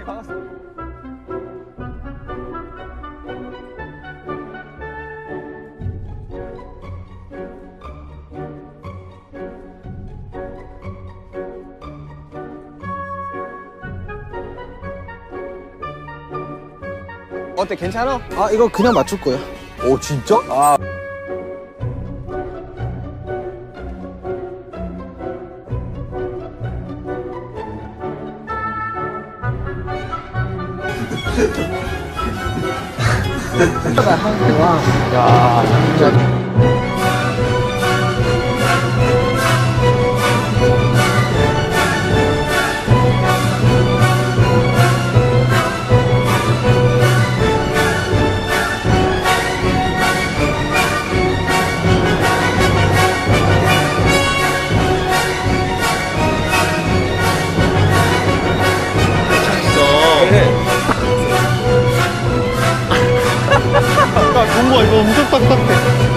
반갑습니다. 어때, 괜찮아? 아, 이거 그냥 맞출 거야. 오, 진짜? 아. 야, 진짜. 야, 동구야, 이거 엄청 딱딱해.